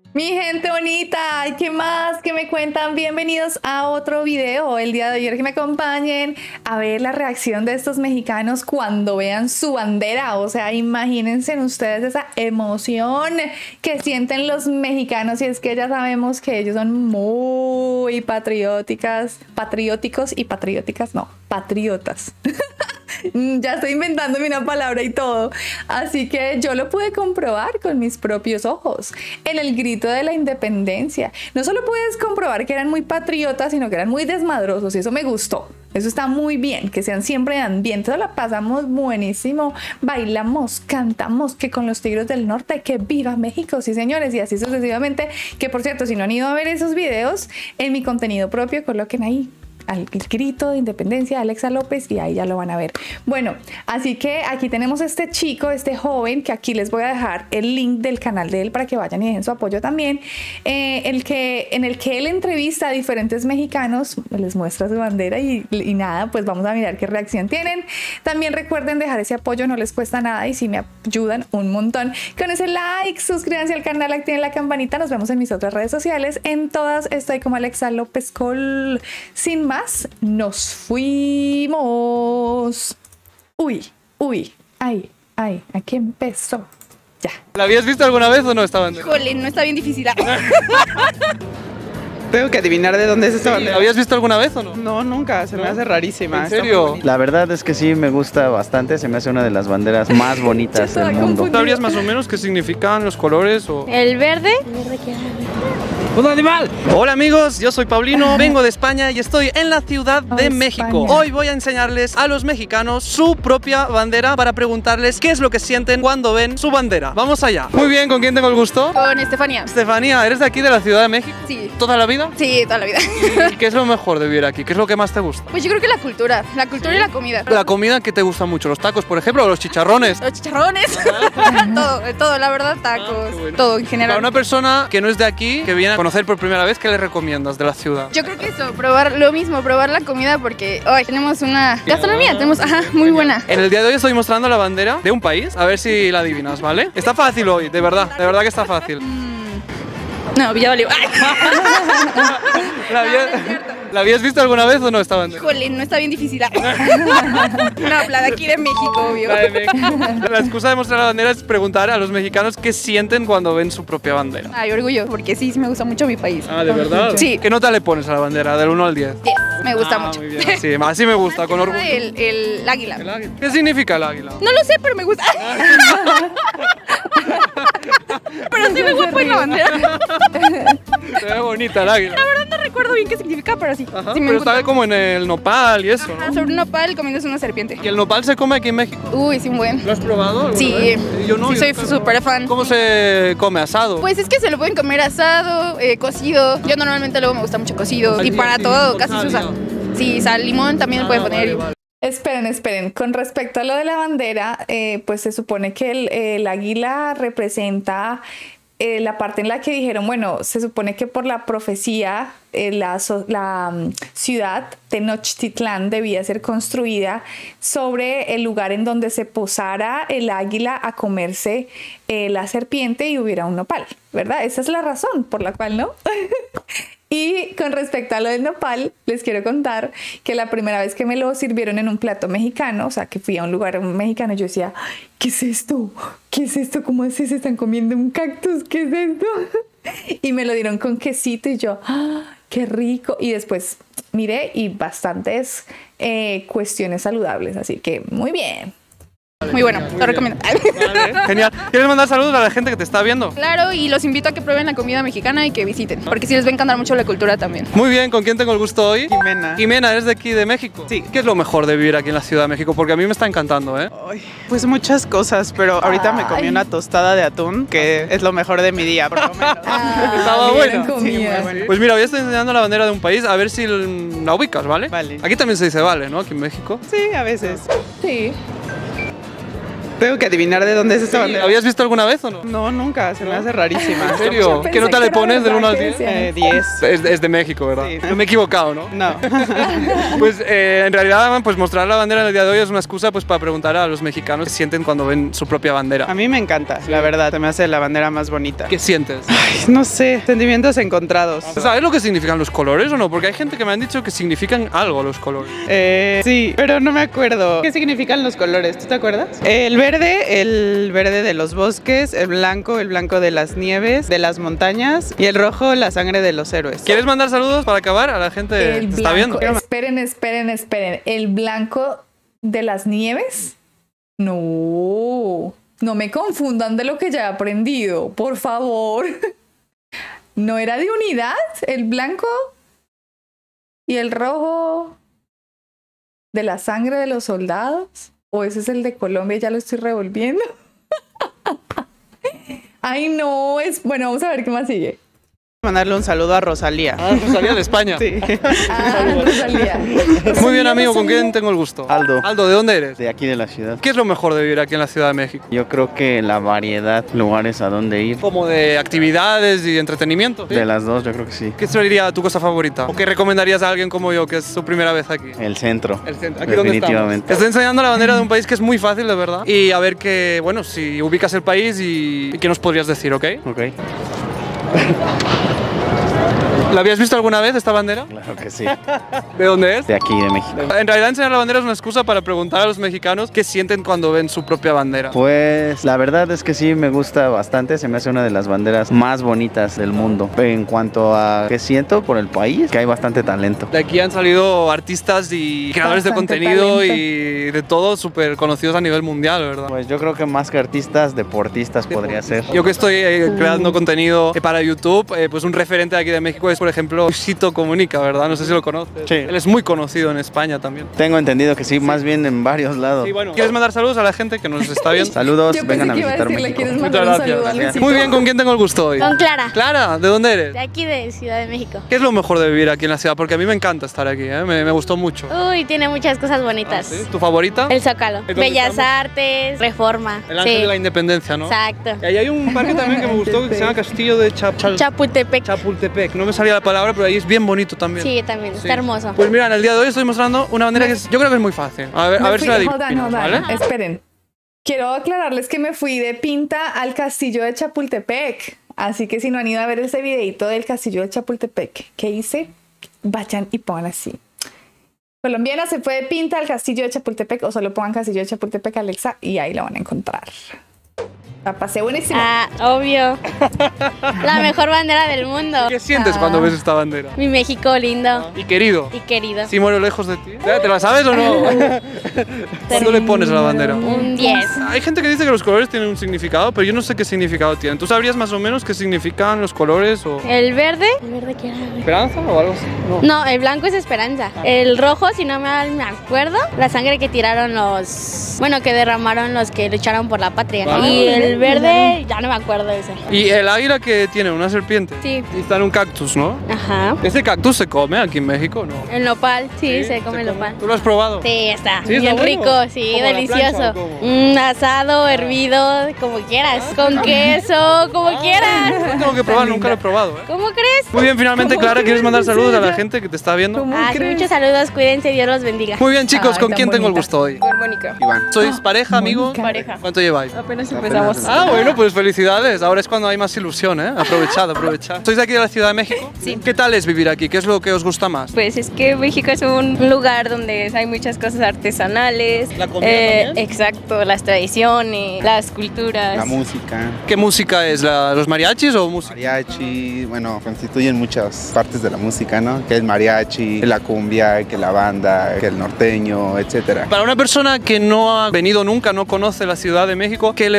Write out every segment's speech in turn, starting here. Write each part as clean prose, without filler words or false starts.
Mi gente bonita, ¿qué más? ¿Qué me cuentan? Bienvenidos a otro video. El día de hoy quiero que me acompañen a ver la reacción de estos mexicanos cuando vean su bandera. O sea, imagínense ustedes esa emoción que sienten los mexicanos, y es que ya sabemos que ellos son muy patrióticos y patrióticas, no, patriotas. Ya estoy inventándome una palabra y todo. Así que yo lo pude comprobar con mis propios ojos en el grito de la independencia. No solo puedes comprobar que eran muy patriotas, sino que eran muy desmadrosos, y eso me gustó. Eso está muy bien, que sean siempre de ambiente. La pasamos buenísimo, bailamos, cantamos, que con los Tigres del Norte, que viva México, sí señores, y así sucesivamente. Que por cierto, si no han ido a ver esos videos, en mi contenido propio coloquen ahí al grito de independencia de Alexa López y ahí ya lo van a ver. Bueno, así que aquí tenemos este chico, este joven, que aquí les voy a dejar el link del canal de él para que vayan y dejen su apoyo también, en el que él entrevista a diferentes mexicanos, les muestra su bandera y nada, pues vamos a mirar qué reacción tienen. También recuerden dejar ese apoyo, no les cuesta nada y sí me ayudan un montón con ese like. Suscríbanse al canal, activen la campanita. Nos vemos en mis otras redes sociales, en todas estoy como Alexa López Col. Sin más, nos fuimos. Uy, ay, aquí empezó. Ya. ¿La habías visto alguna vez o no esta bandera? Híjole, no está bien difícil. Tengo que adivinar de dónde es esta bandera. ¿La habías visto alguna vez o no? No, nunca, se me hace rarísima. ¿En serio? La verdad es que sí, me gusta bastante, se me hace una de las banderas más bonitas del mundo. ¿Sabrías más o menos qué significan los colores o...? El verde. ¡Un animal! Hola amigos, yo soy Paulino, vengo de España y estoy en la Ciudad de México. Hoy voy a enseñarles a los mexicanos su propia bandera para preguntarles qué es lo que sienten cuando ven su bandera. Vamos allá. Muy bien, ¿con quién tengo el gusto? Con Estefanía. Estefanía, ¿eres de aquí de la Ciudad de México? Sí. ¿Toda la vida? Sí, toda la vida. ¿Y qué es lo mejor de vivir aquí? ¿Qué es lo que más te gusta? Pues yo creo que la cultura y la comida. La comida que te gusta mucho, los tacos, por ejemplo, o los chicharrones. Los chicharrones. todo, la verdad, tacos, bueno. todo en general. Para una persona que no es de aquí, que viene a conocer por primera vez, ¿qué le recomiendas de la ciudad? Yo creo que eso, probar lo mismo, probar la comida porque hoy tenemos una gastronomía, tenemos, muy buena. En el día de hoy estoy mostrando la bandera de un país, a ver si la adivinas, ¿vale? Está fácil hoy, de verdad que está fácil. No, ya valió. ¿La habías visto alguna vez o no esta bandera? Híjole, no está bien difícil. No, la de aquí de México, obvio. La excusa de mostrar la bandera es preguntar a los mexicanos qué sienten cuando ven su propia bandera. Ay, orgullo, porque sí me gusta mucho mi país. Ah, ¿de verdad? Sí. ¿Qué nota le pones a la bandera, del 1 al 10? 10, me gusta mucho. Muy bien, sí, así me gusta, con orgullo. El águila. ¿El águila? ¿Qué significa el águila? No lo sé, pero me gusta. Pero sí me gusta en la bandera. Se ve bonita el águila. La verdad no recuerdo bien qué significa, pero sí. Ajá, sí me pero gusta. está como en el nopal y eso, ¿no? Sobre un nopal comiéndose una serpiente. ¿Y el nopal se come aquí en México? Uy, sí, un buen. ¿Lo has probado alguna Sí, vez? Yo no. sí, yo soy nunca lo he súper probado. fan. ¿Cómo se come? ¿Asado? Pues es que se lo pueden comer asado, cocido. Yo normalmente luego me gusta mucho cocido. Y para todo casi se usa. Sí, sal, limón también lo pueden poner. Vale. Esperen. Con respecto a lo de la bandera, pues se supone que el águila representa la parte en la que dijeron, bueno, se supone que por la profecía la ciudad Tenochtitlán debía ser construida sobre el lugar en donde se posara el águila a comerse la serpiente y hubiera un nopal, ¿verdad? Esa es la razón por la cual, ¿no? Y con respecto a lo del nopal, les quiero contar que la primera vez que me lo sirvieron en un plato mexicano, o sea, que fui a un lugar mexicano, yo decía, ¿qué es esto? ¿Qué es esto? ¿Cómo así se están comiendo un cactus? ¿Qué es esto? Y me lo dieron con quesito y yo, ¡ah, qué rico! Y después miré y bastantes cuestiones saludables, así que muy bien. Muy bueno, lo recomiendo. Vale, genial. ¿Quieres mandar saludos a la gente que te está viendo? Claro, y los invito a que prueben la comida mexicana y que visiten, porque sí les va a encantar mucho la cultura también. Muy bien, ¿con quién tengo el gusto hoy? Jimena. Jimena, ¿eres de aquí de México? Sí. ¿Qué es lo mejor de vivir aquí en la Ciudad de México? Porque a mí me está encantando, ¿eh? Ay, pues muchas cosas, pero ahorita me comí una tostada de atún, que es lo mejor de mi día, por lo menos. Estaba bien buena. comida. Sí, muy buena. Pues mira, hoy estoy enseñando la bandera de un país, a ver si la ubicas, ¿vale? Vale. Aquí también se dice vale, ¿no? Aquí en México. Sí, a veces. Sí. Tengo que adivinar de dónde es esta bandera. ¿La habías visto alguna vez o no? No, nunca, se me hace rarísima. ¿En serio? Yo ¿Qué nota pensé le que era pones del 1 al verdad 10? 10. Es de México, ¿verdad? Sí. No me he equivocado, ¿no? No. Pues en realidad, pues mostrar la bandera en el día de hoy es una excusa pues para preguntar a los mexicanos qué sienten cuando ven su propia bandera. A mí me encanta, la verdad. Se me hace la bandera más bonita. ¿Qué sientes? Ay, no sé, sentimientos encontrados. ¿Sabes lo que significan los colores o no? Porque hay gente que me han dicho que significan algo los colores. Sí, pero no me acuerdo. ¿Qué significan los colores? ¿Tú te acuerdas? El verde de los bosques, el blanco de las nieves, de las montañas y el rojo, la sangre de los héroes. ¿Quieres mandar saludos para acabar a la gente que El te está viendo? blanco. Esperen. ¿El blanco de las nieves? No. No me confundan de lo que ya he aprendido, por favor. ¿No era de unidad? ¿El blanco y el rojo de la sangre de los soldados? ¿O ese es el de Colombia? Ya lo estoy revolviendo. Ay, no. Bueno, vamos a ver qué más sigue. Mandarle un saludo a Rosalía. Ah, Rosalía de España. Sí. Rosalía. Muy bien, amigo, ¿con quién tengo el gusto? Aldo. Aldo, ¿de dónde eres? De aquí de la ciudad. ¿Qué es lo mejor de vivir aquí en la Ciudad de México? Yo creo que la variedad, lugares a donde ir. Como de actividades y entretenimiento. ¿Sí? De las dos, yo creo que sí. ¿Qué sería tu cosa favorita? ¿O qué recomendarías a alguien como yo, que es su primera vez aquí? El centro. El centro. ¿Aquí dónde estamos? Definitivamente. Te estoy enseñando la bandera de un país que es muy fácil, de verdad. Y a ver que, bueno, si ubicas el país y qué nos podrías decir, ¿ok? Ok, ¿La habías visto alguna vez esta bandera? claro que sí. ¿De dónde es? De aquí, de México. En realidad enseñar la bandera es una excusa para preguntar a los mexicanos qué sienten cuando ven su propia bandera. Pues la verdad es que sí me gusta bastante, se me hace una de las banderas más bonitas del mundo. En cuanto a qué siento por el país, que hay bastante talento. De aquí han salido artistas y creadores de Bastante contenido talento. y de todo súper conocidos a nivel mundial, ¿verdad? Pues yo creo que más que artistas, deportistas podría ser. Yo que estoy creando contenido para YouTube, pues un referente de aquí de México es, por ejemplo, Luisito Comunica, ¿verdad? No sé si lo conoces. Sí. Él es muy conocido en España también. Tengo entendido que sí, más bien en varios lados. Sí, bueno. ¿Quieres mandar saludos a la gente que nos está viendo? Saludos, Yo vengan pensé a que iba a visitar decirle, México. ¿quieres Muchas mandar un gracias. saludo a Luisito? Muy bien, ¿con quién tengo el gusto hoy? Con Clara, Clara, ¿de dónde eres? de aquí de Ciudad de México. ¿Qué es lo mejor de vivir aquí en la ciudad? Porque a mí me encanta estar aquí, ¿eh? Me gustó mucho. Uy, tiene muchas cosas bonitas. ¿Sí? ¿Tu favorita? El Zócalo, ¿Dónde Bellas estamos? Artes, Reforma. El Ángel Sí, de la Independencia, ¿no? exacto. Y ahí hay un parque también que me gustó que se llama Castillo de Chapultepec. Chapultepec. No me salía la palabra, pero ahí es bien bonito también. Sí, también, Sí. está hermoso. Pues mira, en el día de hoy estoy mostrando una bandera que yo creo que es muy fácil. A ver si la adivinas, ¿vale? Esperen. Quiero aclararles que me fui de pinta al castillo de Chapultepec. Así que si no han ido a ver ese videito del castillo de Chapultepec que hice, vayan y pongan así. Colombiana se fue de pinta al castillo de Chapultepec, o solo pongan castillo de Chapultepec, Alexa, y ahí lo van a encontrar. La pasé buenísimo. Ah, obvio. La mejor bandera del mundo. ¿Qué sientes cuando ves esta bandera? Mi México lindo Y querido. y querido. ¿Sí muero lejos de ti? ¿Te la sabes o no? ¿Cuándo le pones a la bandera? Un 10. Hay gente que dice que los colores tienen un significado, pero yo no sé qué significado tienen. ¿Tú sabrías más o menos qué significan los colores o El verde. ¿El verde qué era? esperanza o algo así? No. No, el blanco es esperanza. El rojo, si no me acuerdo, la sangre que tiraron los... Bueno, que derramaron los que lucharon por la patria. Ah. Y el verde, ya no me acuerdo de ese. Y el águila que tiene una serpiente. Sí. Y está en un cactus, ¿no? Ajá. ¿Ese cactus se come aquí en México o no? El nopal, sí, se come el nopal. ¿Tú lo has probado? Sí, está ¿Sí, está bien bueno? rico, sí, ¿Como a la delicioso. plancha o cómo? Un asado, hervido, como quieras. Con queso, como quieras. Lo tengo que probar, nunca lo he probado, ¿eh? ¿Cómo crees? Muy bien, finalmente, ¿Cómo Clara, ¿quieres crees? mandar ¿En saludos a la serio? gente que te está viendo? ¿Cómo crees? Muchos saludos, cuídense, Dios los bendiga. Muy bien, chicos, Ay, ¿con tan quién tengo el bonita. gusto hoy? Con Mónica. Iván. ¿Sois pareja, amigo? Mónica. Pareja. ¿Cuánto lleváis? Apenas empezamos. Ah, bueno, pues felicidades. Ahora es cuando hay más ilusión, ¿eh? Aprovechad, aprovechad. ¿Sois de aquí de la Ciudad de México? Sí. ¿Qué tal es vivir aquí? ¿Qué es lo que os gusta más? Pues es que México es un lugar donde hay muchas cosas artesanales. ¿La comida también? Exacto, las tradiciones, las culturas. La música, ¿Qué música es? ¿Los mariachis o música? mariachi, bueno, constituyen muchas partes de la música, ¿no? Que el mariachi, que la cumbia, que la banda, que el norteño, etcétera. Para una persona que no ha venido nunca, no conoce la Ciudad de México, ¿qué le podrías decir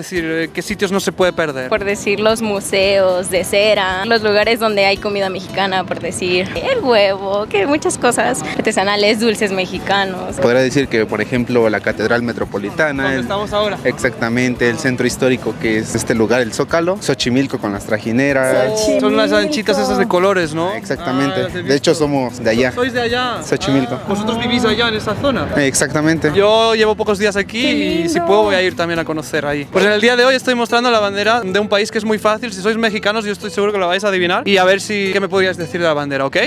decir, qué sitios no se puede perder? Por decir los museos de cera, los lugares donde hay comida mexicana, por decir el huevo, que muchas cosas artesanales, dulces mexicanos. Podría decir que, por ejemplo, la Catedral Metropolitana. ¿Dónde estamos ahora? Exactamente, el centro histórico que es este lugar, el Zócalo, Xochimilco con las trajineras. Son las anchitas esas de colores, ¿no? Exactamente, las he de hecho visto. somos de allá. ¿Sois de allá? Xochimilco. ¿Vosotros vivís allá en esa zona? Exactamente. Yo llevo pocos días aquí y si puedo voy a ir también a conocer ahí. Pues en el día de hoy estoy mostrando la bandera de un país que es muy fácil. Si sois mexicanos yo estoy seguro que lo vais a adivinar. Y a ver si qué me podrías decir de la bandera, ¿ok?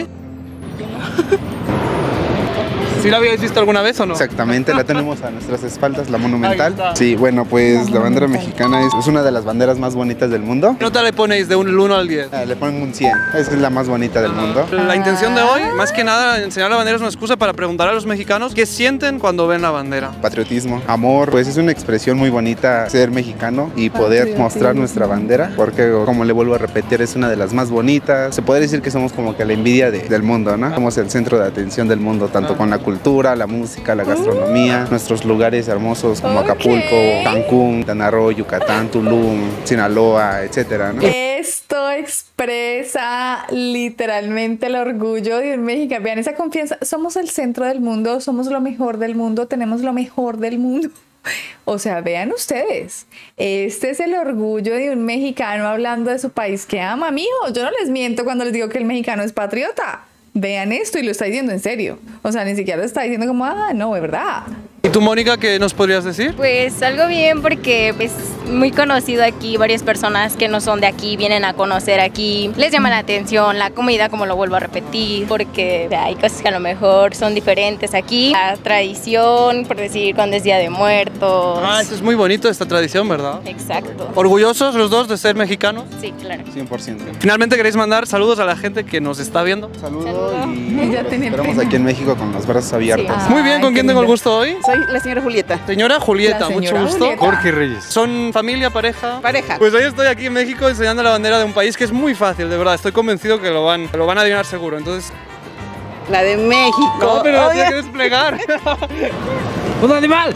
¿Sí la habíais visto alguna vez o no? Exactamente, la tenemos a nuestras espaldas, la monumental. Ahí está. Sí, bueno, pues la bandera mexicana es una de las banderas más bonitas del mundo. ¿Qué nota le ponéis de un 1 al 10? Le ponen un 100, esa es la más bonita del mundo. La intención de hoy, más que nada, enseñar la bandera es una excusa para preguntar a los mexicanos qué sienten cuando ven la bandera. Patriotismo, amor, pues es una expresión muy bonita ser mexicano y poder mostrar nuestra bandera, porque como le vuelvo a repetir, es una de las más bonitas. Se puede decir que somos como que la envidia del mundo, ¿no? Somos el centro de atención del mundo, tanto con la cultura, la música, la gastronomía, nuestros lugares hermosos como Acapulco, Cancún, Quintana Roo, Yucatán, Tulum, Sinaloa, etcétera, ¿no? Esto expresa literalmente el orgullo de un mexicano. Vean esa confianza. Somos el centro del mundo, somos lo mejor del mundo, tenemos lo mejor del mundo. O sea, vean ustedes, este es el orgullo de un mexicano hablando de su país que ama, mijo. Yo no les miento cuando les digo que el mexicano es patriota. Vean esto y lo está diciendo en serio. O sea, ni siquiera lo está diciendo como, ah, no, es verdad. ¿Y tú, Mónica, qué nos podrías decir? Pues algo bien porque es muy conocido aquí, varias personas que no son de aquí vienen a conocer aquí, les llama la atención la comida, como lo vuelvo a repetir, porque hay cosas que a lo mejor son diferentes aquí, la tradición, por decir cuando es Día de Muertos. Ah, esto es muy bonito, esta tradición, ¿verdad? Exacto. ¿Orgullosos los dos de ser mexicanos? Sí, claro. 100%. Finalmente, ¿queréis mandar saludos a la gente que nos está viendo? Saludos y Ya tenía esperamos pena. aquí en México con los brazos abiertos. Sí. Muy bien, ¿con quién tengo el gusto hoy? Soy la señora Julieta. Señora Julieta, La señora mucho gusto. Julieta. Jorge Reyes. ¿Son familia, pareja? Pareja. Pues hoy estoy aquí en México enseñando la bandera de un país que es muy fácil, de verdad. Estoy convencido que lo van a adivinar seguro. Entonces, La de México. no, pero lo Obvio- tiene que desplegar. ¡Un animal!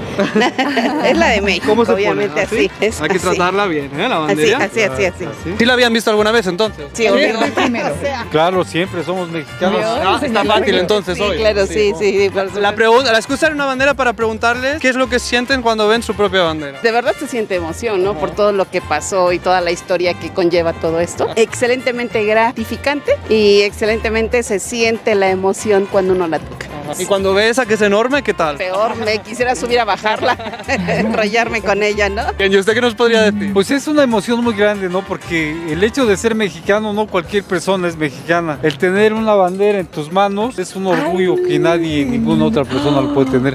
Es la de México, ¿Cómo se obviamente, pone? así. Es Hay que así. tratarla bien, ¿eh? La Así, bandera. así. ¿Sí la habían visto alguna vez entonces? Sí, obvio. Primero. Claro, siempre somos mexicanos. Ah, está fácil entonces Sí, hoy. claro, sí. por supuesto. La excusa era una bandera para preguntarles qué es lo que sienten cuando ven su propia bandera. De verdad se siente emoción, ¿no? Por todo lo que pasó y toda la historia que conlleva todo esto. Excelentemente gratificante y excelentemente se siente la emoción cuando uno la toca. Y cuando ves a que es enorme, ¿qué tal? Peor, me quisiera subir a bajarla, enrollarme con ella, ¿no? Bien, ¿y usted qué nos podría decir? Pues es una emoción muy grande, ¿no? Porque el hecho de ser mexicano, no cualquier persona es mexicana. El tener una bandera en tus manos es un orgullo que nadie, ninguna otra persona lo puede tener.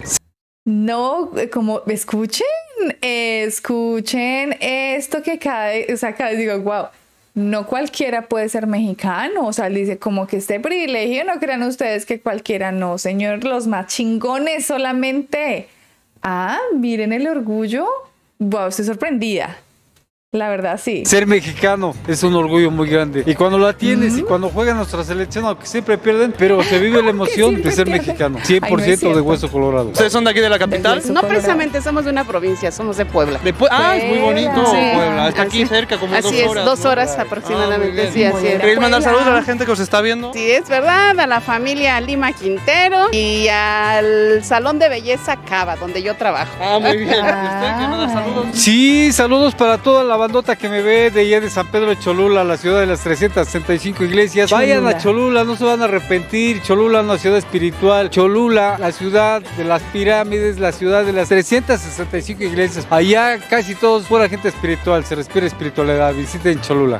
No, como, escuchen esto que cada vez digo, wow, no cualquiera puede ser mexicano, o sea, dice como que este privilegio, no crean ustedes que cualquiera, no, señor, los más chingones solamente. Ah, miren el orgullo, wow, estoy sorprendida. La verdad, sí. Ser mexicano es un orgullo muy grande. Y cuando la tienes y cuando juega nuestra selección, aunque siempre pierden, pero se vive la emoción de siempre ser pierden. mexicano. Ay, no es 100% de cierto. hueso colorado. ¿Ustedes son de aquí de la capital? Desde No Colorado. precisamente somos de una provincia, somos de Puebla. Es muy bonito Sí. Puebla. Está aquí Así- cerca, como así 2 es, horas. 2 ¿no? horas Ah, aproximadamente, muy sí, bien. así es. ¿Queréis mandar Puebla. saludos a la gente que os está viendo? Sí, es verdad, a la familia Lima Quintero y al Salón de Belleza Cava, donde yo trabajo. Ah, muy bien. ¿Y usted quiere mandar saludos? Sí, saludos para toda la bandota que me ve de allá de San Pedro de Cholula, la ciudad de las 365 iglesias. Vayan a Cholula, no se van a arrepentir. Cholula, una ciudad espiritual. Cholula, la ciudad de las pirámides, la ciudad de las 365 iglesias. Allá casi todos pura gente espiritual, se respira espiritualidad. Visiten Cholula.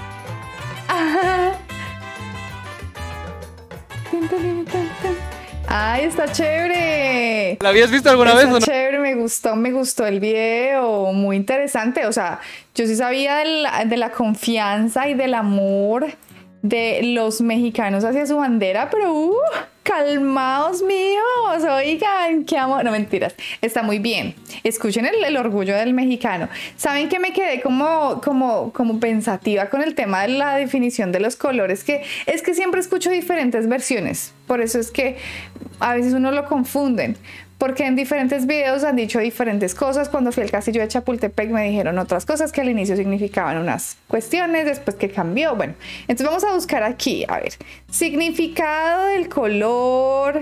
Ay, está chévere. ¿La habías visto alguna vez o no? Está chévere, me gustó el video, muy interesante. O sea, yo sí sabía de la confianza y del amor de los mexicanos hacia su bandera, pero calmaos míos, oigan, qué amor. No, mentiras, está muy bien. Escuchen el orgullo del mexicano. ¿Saben que me quedé como pensativa con el tema de la definición de los colores? Que siempre escucho diferentes versiones, por eso es que a veces uno lo confunden. porque en diferentes videos han dicho diferentes cosas. Cuando fui al castillo de Chapultepec me dijeron otras cosas que al inicio significaban unas cuestiones, después que cambió. Bueno, entonces vamos a buscar aquí, a ver, significado del color,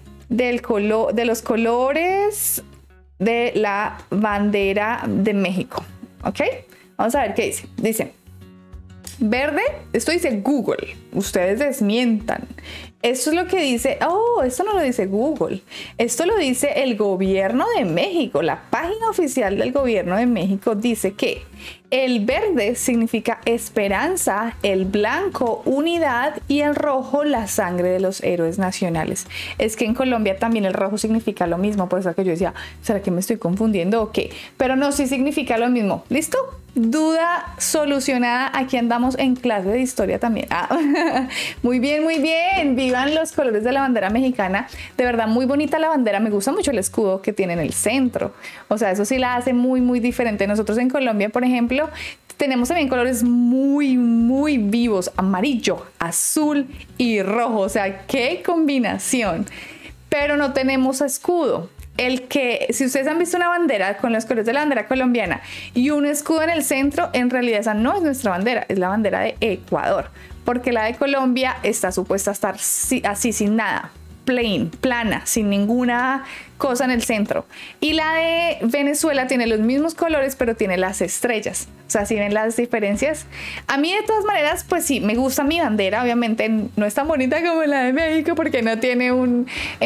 de los colores de la bandera de México, ¿ok? Vamos a ver qué dice. Dice, verde, esto dice Google, ustedes desmientan. Esto es lo que dice, oh, esto no lo dice Google, esto lo dice el gobierno de México. La página oficial del gobierno de México dice que el verde significa esperanza, el blanco unidad y el rojo la sangre de los héroes nacionales. Es que en Colombia también el rojo significa lo mismo, por eso que yo decía, ¿será que me estoy confundiendo o qué? Pero no, sí significa lo mismo. ¿Listo? Duda solucionada. Aquí andamos en clase de historia también. Muy bien, muy bien. Vivan los colores de la bandera mexicana. De verdad, muy bonita la bandera. Me gusta mucho el escudo que tiene en el centro. O sea, eso sí la hace muy, muy diferente. Nosotros en Colombia, por ejemplo, tenemos también colores muy, muy vivos. Amarillo, azul y rojo. O sea, qué combinación. Pero no tenemos escudo. El que, si ustedes han visto una bandera con los colores de la bandera colombiana y un escudo en el centro, en realidad esa no es nuestra bandera, es la bandera de Ecuador, porque la de Colombia está supuesta a estar así sin nada, plain, plana, sin ninguna cosa en el centro. Y la de Venezuela tiene los mismos colores, pero tiene las estrellas. O sea, si ven las diferencias. A mí, de todas maneras, pues sí, me gusta mi bandera. Obviamente no es tan bonita como la de México, porque no tiene un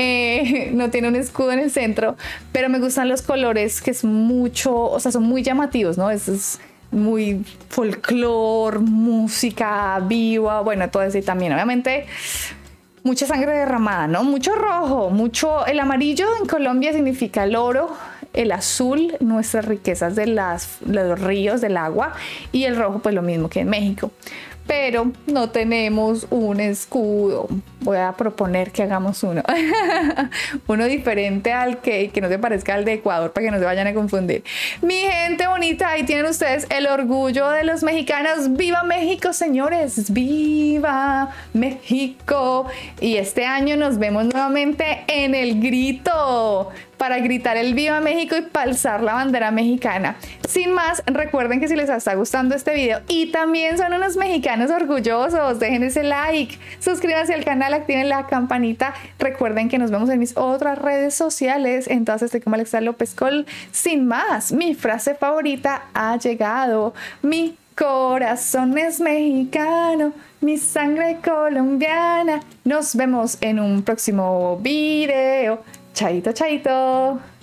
escudo en el centro. Pero me gustan los colores, que es mucho, o sea, son muy llamativos, ¿no? Es muy folclor, música viva, bueno, todo eso. Y también, obviamente, mucha sangre derramada, ¿no? Mucho rojo, mucho. El amarillo en Colombia significa el oro, el azul, nuestras riquezas de los ríos, del agua, y el rojo, pues lo mismo que en México. Pero no tenemos un escudo. Voy a proponer que hagamos uno. Uno diferente al que no se parezca al de Ecuador, para que no se vayan a confundir. Mi gente bonita, ahí tienen ustedes el orgullo de los mexicanos. ¡Viva México, señores! ¡Viva México! Y este año nos vemos nuevamente en el grito, para gritar el Viva México y alzar la bandera mexicana. Sin más, recuerden que si les está gustando este video y también son unos mexicanos orgullosos, dejen ese like, suscríbanse al canal, activen la campanita. Recuerden que nos vemos en mis otras redes sociales. Entonces estoy como Alexa López Col. Sin más, mi frase favorita ha llegado. Mi corazón es mexicano, mi sangre colombiana. Nos vemos en un próximo video. Chaito, chaito.